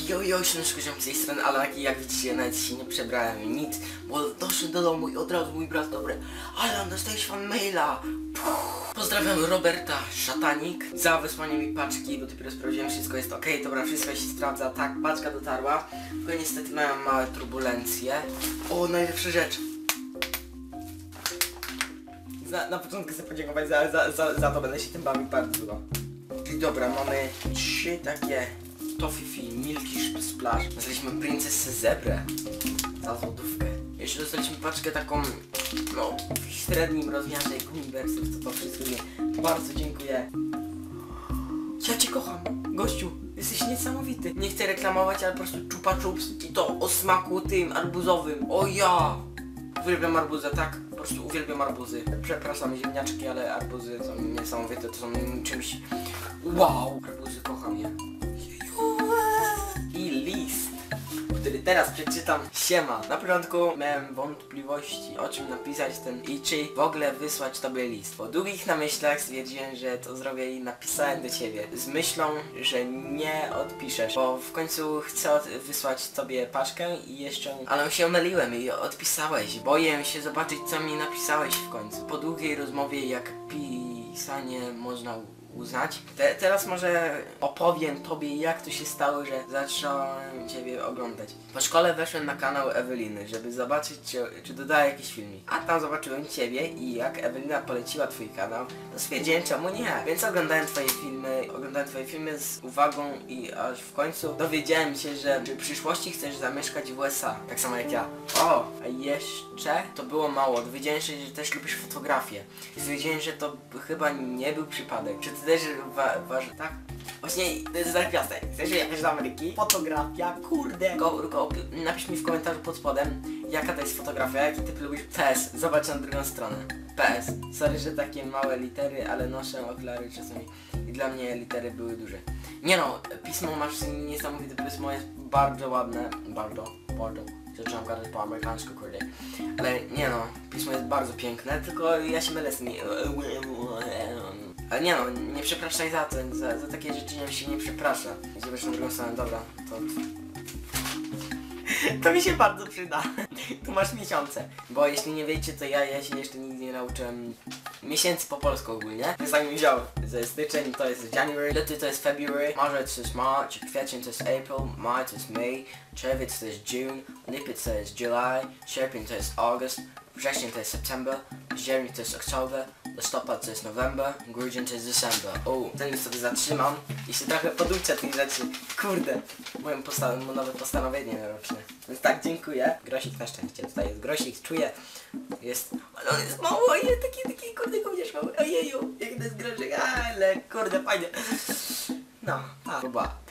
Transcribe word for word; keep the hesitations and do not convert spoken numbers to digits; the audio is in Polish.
Jo, jo, ślączko z tej strony, ale jak widzicie, nawet się nie przebrałem nic, bo doszedłem do domu i od razu mój brat, dobry, Alan, dostałeś fan maila. Puh. Pozdrawiam Roberta Szatanik za wysłanie mi paczki, bo dopiero sprawdziłem, wszystko jest ok, dobra, wszystko się sprawdza, tak, paczka dotarła, tylko niestety miałem małe turbulencje. O, najlepsza rzecz. Na, na początku chcę podziękować za, za, za, za to, będę się tym bawił bardzo dużo. I dobra, mamy trzy takie Toffifee Milky Splash. Dostaliśmy Princess Zebrę za złotówkę. Jeszcze dostaliśmy paczkę taką, no, w średnim rozmiarze Uniwersów, to to wszystko nie. Bardzo dziękuję. Ja cię kocham, gościu, jesteś niesamowity. Nie chcę reklamować, ale po prostu Chupa Chups i to o smaku tym arbuzowym. O ja! Uwielbiam arbuzy, tak? Po prostu uwielbiam arbuzy. Przepraszam ziemniaczki, ale arbuzy są niesamowite, to są czymś... Wow! Arbuzy, kocham je. I list, który teraz przeczytam. Siema. Na początku miałem wątpliwości, o czym napisać ten i czy w ogóle wysłać tobie list. Po długich namyślach stwierdziłem, że to zrobię i napisałem do ciebie z myślą, że nie odpiszesz, bo w końcu chcę wysłać tobie paczkę i jeszcze... Ale się myliłem i odpisałeś. Boję się zobaczyć, co mi napisałeś w końcu. Po długiej rozmowie, jak pisanie można uznać. Te, teraz może opowiem tobie, jak to się stało, że zacząłem ciebie oglądać. Po szkole weszłem na kanał Eweliny, żeby zobaczyć, czy, czy dodała jakiś filmik. A tam zobaczyłem ciebie i jak Ewelina poleciła twój kanał, to stwierdziłem, czemu nie. Więc oglądałem twoje filmy, oglądałem twoje filmy z uwagą i aż w końcu dowiedziałem się, że w przyszłości chcesz zamieszkać w U S A. Tak samo jak ja. O, a jeszcze to było mało. Dowiedziałem się, że też lubisz fotografię. Stwierdziłem, że to chyba nie był przypadek. Czy ty też uważasz, tak? Właśnie, to jest zapiastek. Chcesz jechać do Ameryki? Fotografia, kurde. Go, go, napisz mi w komentarzu pod spodem, jaka to jest fotografia, jaki typ lubisz. P S, zobacz na drugą stronę. P S. Sorry, że takie małe litery, ale noszę okulary czasami i dla mnie litery były duże. Nie no, pismo masz niesamowite, pismo jest bardzo ładne. Bardzo, bardzo. Zacząłem gadać po amerykańsku, kurde. Ale nie no, pismo jest bardzo piękne, tylko ja się mylę z tymi... Ale nie no, nie przepraszaj za to, za, za takie rzeczy nie się nie przeprasza. Idziemy na drugą stronę, dobra, to... To mi się bardzo przyda. Tu masz miesiące. Bo jeśli nie wiecie, to ja, ja się jeszcze nigdy nie nauczyłem miesięcy po polsku ogólnie. Więc tak mi wziął. To jest styczeń, to jest January, luty to jest February, marzec to jest March, kwiecień to jest April, maj to jest May, czerwiec to jest June, lipiec to jest July, sierpień to jest August, wrzesień to jest September, październik to jest October, listopad to jest November, grudzień to jest December. O, ten już sobie zatrzymam i się trochę poduczę tych rzeczy. Kurde, moje postan nowe postanowienie roczne. Więc tak, dziękuję. Grosik na szczęście, tutaj jest grosik, czuję. Jest, ale on jest mały, jest taki, taki, kurde, gówniarz mały. Ojeju, jak to jest grosik, ale kurde, fajnie. No, pa, chyba.